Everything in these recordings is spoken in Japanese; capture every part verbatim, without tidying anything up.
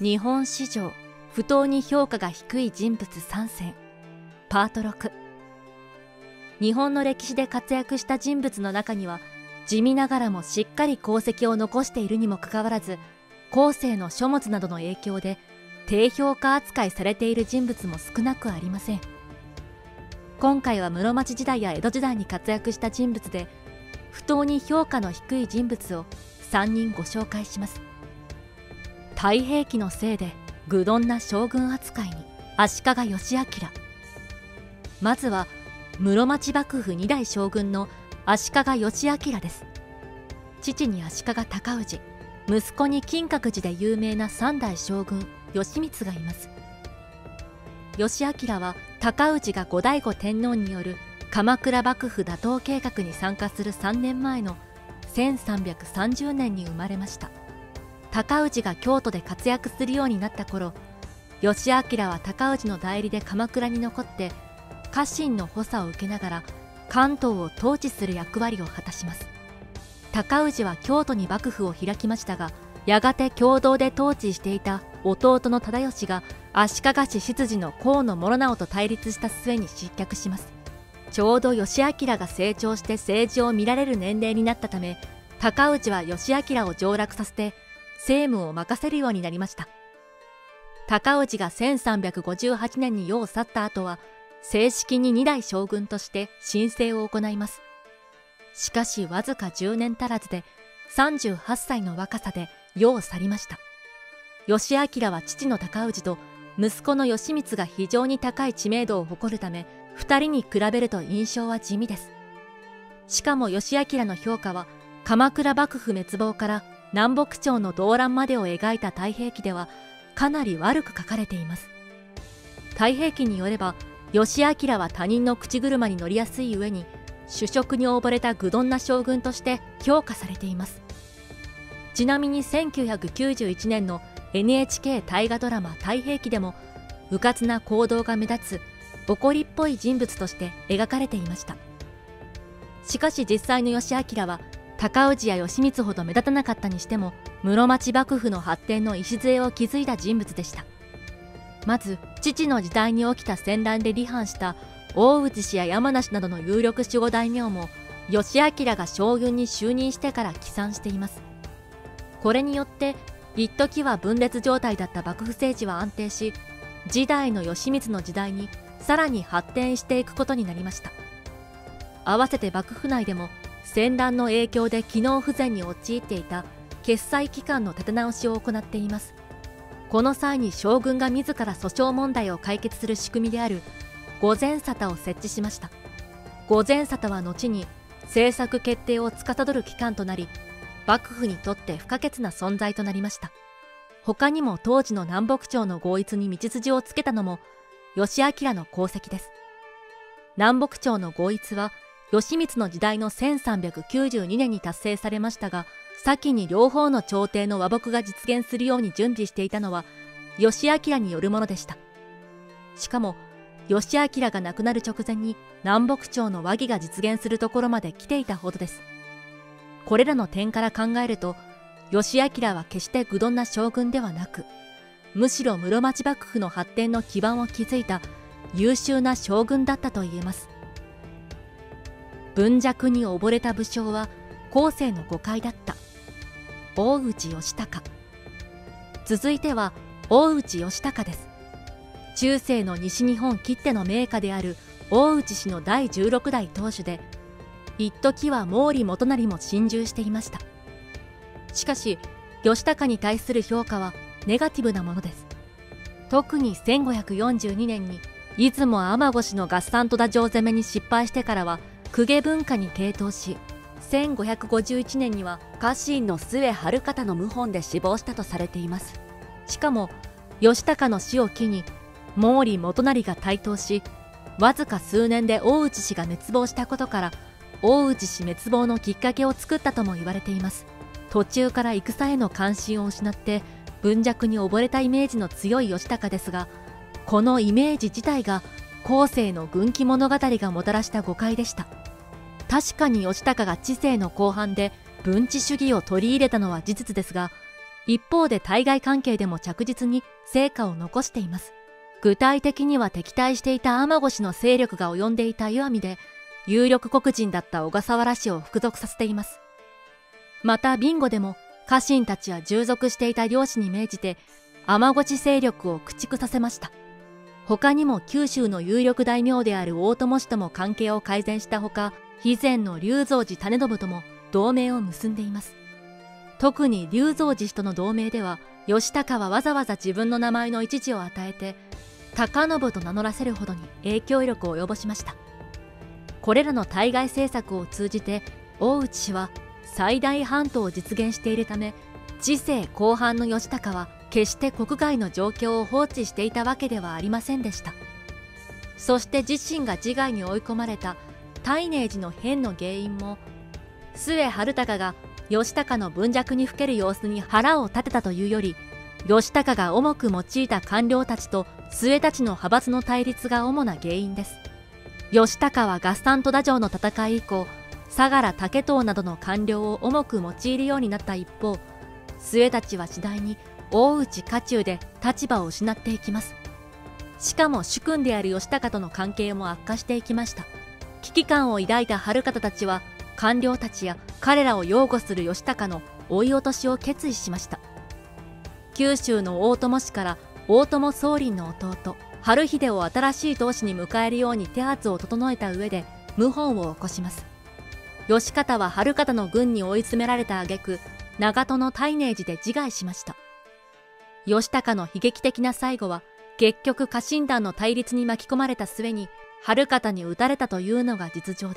日本史上不当に評価が低い人物さん選パートろく。日本の歴史で活躍した人物の中には、地味ながらもしっかり功績を残しているにもかかわらず、後世の書物などの影響で低評価扱いされている人物も少なくありません。今回は室町時代や江戸時代に活躍した人物で、不当に評価の低い人物をさんにんご紹介します。太平記のせいで愚鈍な将軍扱いに足利義昭。まずは室町幕府に代将軍の足利義昭です。父に足利尊氏、息子に金閣寺で有名な三代将軍義満がいます。義昭は尊氏が後醍醐天皇による鎌倉幕府打倒計画に参加するさんねんまえのせんさんびゃくさんじゅうねんに生まれました。尊氏が京都で活躍するようになった頃、義昭は尊氏の代理で鎌倉に残って家臣の補佐を受けながら関東を統治する役割を果たします。尊氏は京都に幕府を開きましたが、やがて共同で統治していた弟の忠義が足利氏執事の河野諸直と対立した末に失脚します。ちょうど義昭が成長して政治を見られる年齢になったため、尊氏は義昭を上洛させて政務を任せるようになりました。尊氏がせんさんびゃくごじゅうはちねんに世を去った後は、正式にに代将軍として申請を行います。しかしわずかじゅうねん足らずでさんじゅうはっさいの若さで世を去りました。義昭は父の尊氏と息子の義満が非常に高い知名度を誇るため、二人に比べると印象は地味です。しかも義昭の評価は鎌倉幕府滅亡から南北朝の動乱までを描いた太平記ではかなり悪く書かれています。太平記によれば、義昭は他人の口車に乗りやすい上に主食に溺れた愚鈍な将軍として評価されています。ちなみにせんきゅうひゃくきゅうじゅういちねんの エヌエイチケー 大河ドラマ「太平記」でも迂闊な行動が目立つ怒りっぽい人物として描かれていました。しかし実際の義昭は尊氏や義満ほど目立たなかったにしても、室町幕府の発展の礎を築いた人物でした。まず父の時代に起きた戦乱で離反した大内氏や山梨などの有力守護大名も義昭が将軍に就任してから帰参しています。これによって一時は分裂状態だった幕府政治は安定し、次代の義満の時代にさらに発展していくことになりました。合わせて幕府内でも戦乱の影響で機能不全に陥っていた決裁機関の立て直しを行っています。この際に将軍が自ら訴訟問題を解決する仕組みである御前沙汰を設置しました。御前沙汰は後に政策決定を司る機関となり、幕府にとって不可欠な存在となりました。他にも当時の南北朝の合一に道筋をつけたのも義昭の功績です。南北朝の合一は義満の時代のせんさんびゃくきゅうじゅうにねんに達成されましたが、先に両方の朝廷の和睦が実現するように準備していたのは義昭によるものでした。しかも義昭が亡くなる直前に南北朝の和議が実現するところまで来ていたほどです。これらの点から考えると、義昭は決して愚鈍な将軍ではなく、むしろ室町幕府の発展の基盤を築いた優秀な将軍だったと言えます。文弱に溺れた武将は後世の誤解だった。大内義隆。続いては大内義隆です。中世の西日本きっての名家である大内氏のだいじゅうろく代当主で、一時は毛利元就も心中していました。しかし義隆に対する評価はネガティブなものです。特にせんごひゃくよんじゅうにねんに出雲尼子の合算戸田城攻めに失敗してからは公家文化に傾倒し、せんごひゃくごじゅういちねんには家臣の須江晴方の謀反で死亡したとされています。しかも義隆の死を機に毛利元就が台頭し、わずか数年で大内氏が滅亡したことから大内氏滅亡のきっかけを作ったとも言われています。途中から戦への関心を失って文弱に溺れたイメージの強い義隆ですが、このイメージ自体が後世の軍記物語がもたらした誤解でした。確かに義隆が治世の後半で文治主義を取り入れたのは事実ですが、 一方で対外関係でも着実に成果を残しています。具体的には敵対していた天越の勢力が及んでいた石見で、有力国人だった小笠原氏を服属させています。また備後でも家臣たちは従属していた領主に命じて天越勢力を駆逐させました。他にも九州の有力大名である大友氏とも関係を改善したほか、肥前の龍造寺種信とも同盟を結んでいます。特に龍造寺氏との同盟では、義高はわざわざ自分の名前の一字を与えて高信と名乗らせるほどに影響力を及ぼしました。これらの対外政策を通じて大内氏は最大半島を実現しているため、治世後半の義高は決して国外の状況を放置していたわけではありませんでした。そして自身が自害に追い込まれた泰寧寺の変の原因も、須江晴隆が義高の文弱にふける様子に腹を立てたというより、義高が重く用いた官僚たちと須江たちの派閥の対立が主な原因です。義高は合算戸田城の戦い以降、相良武藤などの官僚を重く用いるようになった一方、須江たちは次第に大内家中で立場を失っていきます。しかも主君である義高との関係も悪化していきました。危機感を抱いた晴方たちは、官僚たちや彼らを擁護する義高の追い落としを決意しました。九州の大友氏から大友宗麟の弟晴秀を新しい当主に迎えるように手はずを整えた上で謀反を起こします。義方は晴方の軍に追い詰められた挙句、長門の泰寧寺で自害しました。義高の悲劇的な最後は、結局家臣団の対立に巻き込まれた末に晴方に討たれたというのが実情です。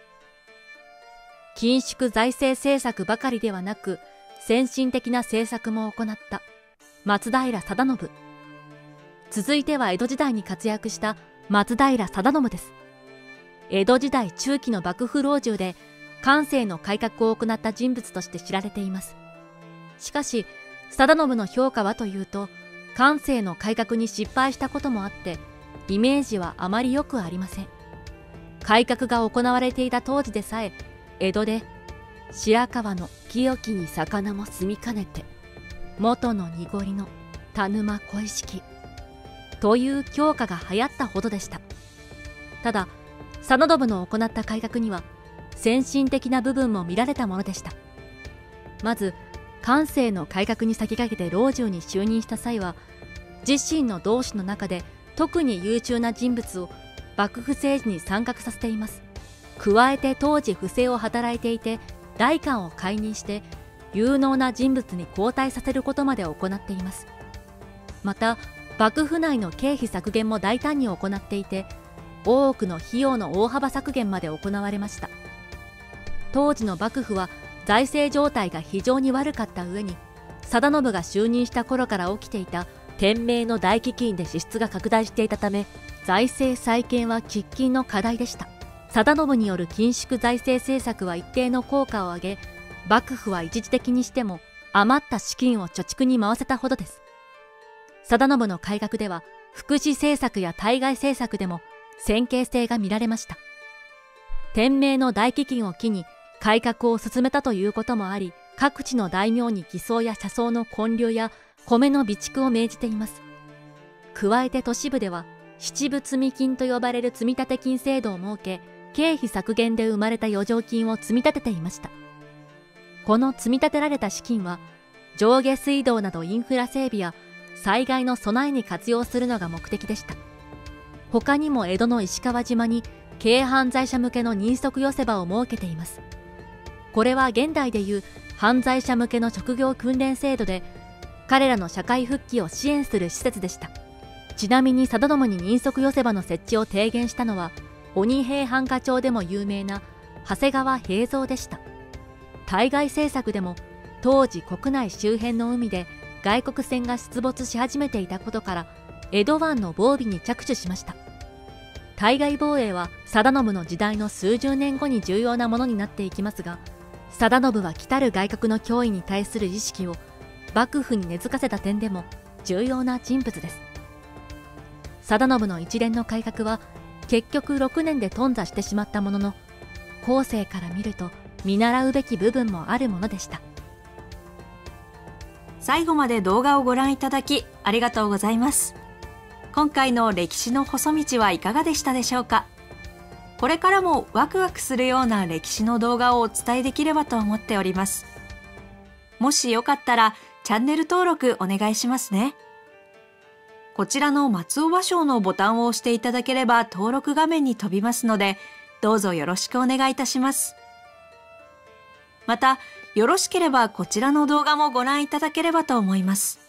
緊縮財政政策ばかりではなく、先進的な政策も行った松平定信。続いては江戸時代に活躍した松平定信です。江戸時代中期の幕府老中で寛政の改革を行った人物として知られています。しかし定信の評価はというと、寛政の改革に失敗したこともあってイメージはあまり良くありません。改革が行われていた当時でさえ、江戸で白川の清きに魚も住みかねて元の濁りの田沼小意識という教科が流行ったほどでした。ただ定信の行った改革には先進的な部分も見られたものでした。まず寛政の改革に先駆けて老中に就任した際は、自身の同志の中で特に優秀な人物を幕府政治に参画させています。加えて当時不正を働いていて代官を解任して有能な人物に交代させることまで行っています。また幕府内の経費削減も大胆に行っていて、多くの費用の大幅削減まで行われました。当時の幕府は財政状態が非常に悪かった上に、定信が就任した頃から起きていた天明の大飢饉で支出が拡大していたため、財政再建は喫緊の課題でした。定信による緊縮財政政策は一定の効果を上げ、幕府は一時的にしても余った資金を貯蓄に回せたほどです。定信の改革では福祉政策や対外政策でも先見性が見られました。天明の大飢饉を機に改革を進めたということもあり、各地の大名に偽装や車窓の建立や米の備蓄を命じています。加えて都市部では七分積金と呼ばれる積立金制度を設け、経費削減で生まれた余剰金を積み立てていました。この積み立てられた資金は上下水道などインフラ整備や災害の備えに活用するのが目的でした。他にも江戸の石川島に軽犯罪者向けの人足寄せ場を設けています。これは現代でいう犯罪者向けの職業訓練制度で、彼らの社会復帰を支援する施設でした。ちなみに定信に人足寄せ場の設置を提言したのは鬼平犯科帳でも有名な長谷川平蔵でした。対外政策でも当時国内周辺の海で外国船が出没し始めていたことから、江戸湾の防備に着手しました。対外防衛は定信の時代の数十年後に重要なものになっていきますが、定信は来たる外国の脅威に対する意識を幕府に根付かせた点でも重要な人物です。定信の一連の改革は結局ろくねんで頓挫してしまったものの、後世から見ると見習うべき部分もあるものでした。 最後まで動画をご覧いただきありがとうございます。今回の歴史の細道はいかがでしたでしょうか。これからもワクワクするような歴史の動画をお伝えできればと思っております。もしよかったらチャンネル登録お願いしますね。こちらの松尾芭蕉のボタンを押していただければ登録画面に飛びますので、どうぞよろしくお願いいたします。また、よろしければこちらの動画もご覧いただければと思います。